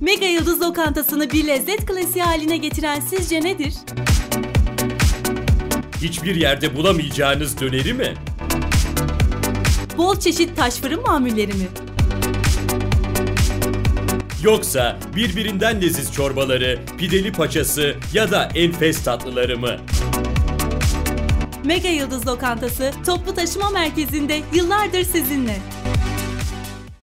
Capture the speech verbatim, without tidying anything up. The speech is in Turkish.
Mega Yıldız Lokantası'nı bir lezzet klasiği haline getiren sizce nedir? Hiçbir yerde bulamayacağınız döneri mi? Bol çeşit taş fırın mamulleri mi? Yoksa birbirinden leziz çorbaları, pideli paçası ya da enfes tatlıları mı? Mega Yıldız Lokantası, toplu taşıma merkezinde yıllardır sizinle.